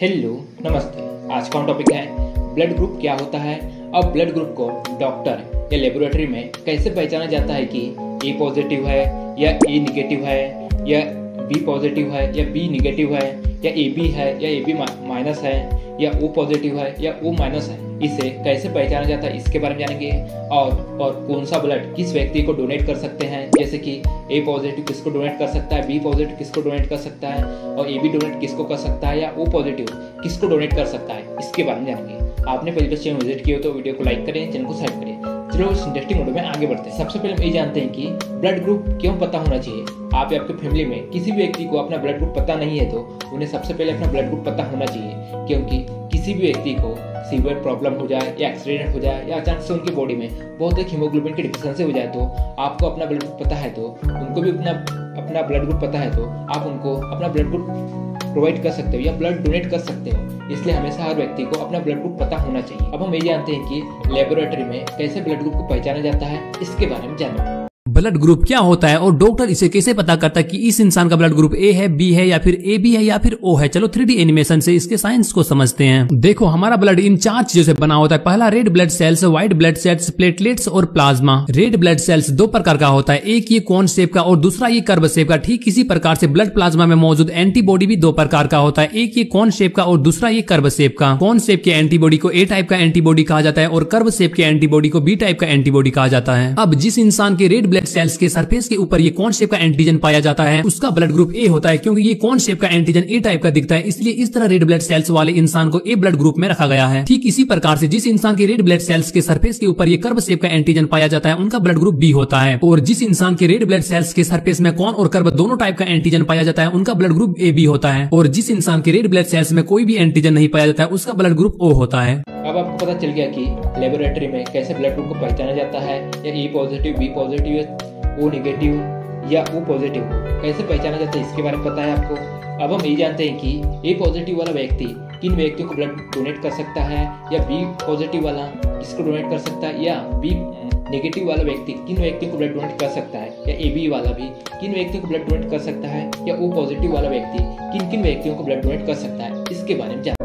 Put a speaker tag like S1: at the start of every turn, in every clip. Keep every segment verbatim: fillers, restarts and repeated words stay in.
S1: Hello नमस्ते। आज का टॉपिक है ब्लड ग्रुप क्या होता है। अब ब्लड ग्रुप को डॉक्टर या लेबोरेटरी में कैसे पहचाना जाता है कि ए पॉजिटिव है या ए निगेटिव है या बी पॉजिटिव है या बी निगेटिव है या ए बी है या ए बी माइनस है या ओ पॉजिटिव है या ओ माइनस है, इसे कैसे पहचाना जाता है इसके बारे में जानेंगे। और और कौन सा ब्लड किस व्यक्ति को डोनेट कर सकते हैं, जैसे कि ए पॉजिटिव किसको डोनेट कर सकता है, बी पॉजिटिव किसको डोनेट कर सकता है और ए बी डोनेट किसको कर सकता है या ओ पॉजिटिव किसको डोनेट कर सकता है, इसके बारे में जानेंगे। आपने पहले बार चैनल विजिट किया हो तो वीडियो को लाइक करें, चैनल को सब्सक्राइब करें। चलो इस इंटरेस्टिंग वीडियो में आगे बढ़ते हैं। सबसे पहले हम ये जानते हैं कि ब्लड ग्रुप क्यों पता होना चाहिए। आप या आपके फैमिली में किसी भी व्यक्ति को अपना ब्लड ग्रुप पता नहीं है तो उन्हें सबसे पहले अपना ब्लड ग्रुप पता होना चाहिए, क्योंकि किसी भी व्यक्ति को सीवियर प्रॉब्लम हो जाए या एक्सीडेंट हो जाए या अचानक से उनकी बॉडी में बहुत एक हीमोग्लोबिन की डिफिशियंसी हो जाए तो आपको अपना ब्लड ग्रुप पता है तो उनको भी अपना अपना ब्लड ग्रुप पता है तो आप उनको अपना ब्लड ग्रुप प्रोवाइड कर सकते हो या ब्लड डोनेट कर सकते हो। इसलिए हमेशा हर व्यक्ति को अपना ब्लड ग्रुप पता होना चाहिए। अब हम ये जानते हैं कि लेबोरेटरी में कैसे ब्लड ग्रुप को पहचाना जाता है, इसके बारे में जानेंगे।
S2: ब्लड ग्रुप क्या होता है और डॉक्टर इसे कैसे पता करता है कि इस इंसान का ब्लड ग्रुप ए है, बी है या फिर ए बी है या फिर ओ है। चलो थ्री डी एनिमेशन से इसके साइंस को समझते हैं। देखो हमारा ब्लड इन चार चीजों से बना होता है। पहला red blood cells, white blood cells, platelets और प्लाज्मा। रेड ब्लड सेल्स दो प्रकार का होता है, एक ये कोन शेप का और दूसरा ये कर्व शेप का। ठीक इसी प्रकार से ब्लड प्लाज्मा में मौजूद एंटीबॉडी भी दो प्रकार का होता है, एक ये कोन शेप का और दूसरा ये कर्व शेप का। कोन शेप के एंटीबॉडी को ए टाइप का एंटीबॉडी कहा जाता है और कर्व शेप के एंटीबॉडी को बी टाइप का एंटीबॉडी कहा जाता है। अब जिस इंसान के रेड ब्लड सेल्स के सरफेस के ऊपर ये कोन शेप का एंटीजन पाया जाता है उसका ब्लड ग्रुप ए होता है, क्योंकि ये कोन शेप का एंटीजन ए टाइप का दिखता है, इसलिए इस तरह रेड ब्लड सेल्स वाले इंसान को ए ब्लड ग्रुप में रखा गया है। ठीक इसी प्रकार से जिस इंसान के रेड ब्लड सेल्स के सरफेस के ऊपर ये कर्व शेप का एंटीजन पाया जाता है उनका ब्लड ग्रुप बी होता है। और जिस इंसान के रेड ब्लड सेल्स के सरफेस में कोन और कर्व दोनों टाइप का एंटीजन पाया जाता है उनका ब्लड ग्रुप ए बी होता है। और जिस इंसान के रेड ब्लड सेल्स में कोई भी एंटीजन नहीं पाया जाता है उसका ब्लड ग्रुप ओ होता है।
S1: अब आपको पता चल गया कि लेबोरेटरी में कैसे ब्लड ग्रुप को पहचाना जाता है, या ए पॉजिटिव, बी पॉजिटिव या ओ निगेटिव या ओ पॉजिटिव कैसे पहचाना जाता है, इसके बारे में पता है आपको। अब हम ये जानते हैं कि ए पॉजिटिव वाला व्यक्ति किन व्यक्तियों को ब्लड डोनेट कर सकता है, या बी पॉजिटिव वाला किसको डोनेट कर सकता है, या बी नेगेटिव वाला व्यक्ति किन व्यक्तियों को ब्लड डोनेट कर सकता है, या ए बी वाला भी किन व्यक्तियों को ब्लड डोनेट कर सकता है, या ओ पॉजिटिव वाला व्यक्ति किन किन व्यक्तियों को ब्लड डोनेट कर सकता है, इसके बारे में जान।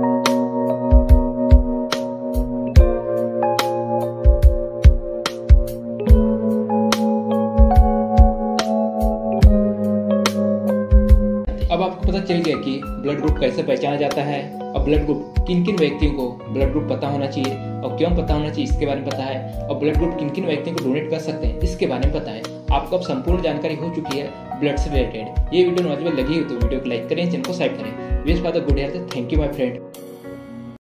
S1: अब आपको पता चल गया कि ब्लड ग्रुप कैसे पहचाना जाता है और ब्लड ग्रुप किन किन व्यक्तियों को ब्लड ग्रुप पता होना चाहिए और क्यों पता होना चाहिए, इसके बारे में पता है। और ब्लड ग्रुप किन किन व्यक्तियों को डोनेट कर सकते हैं, इसके बारे में पता है। आपको अब संपूर्ण जानकारी हो चुकी है ब्लड से रिलेटेड। ये वीडियो नॉलेजेबल लगी हो तो वीडियो को लाइक करें, चैनल को सब्सक्राइब करें। Wish for the good health. Thank you my friend.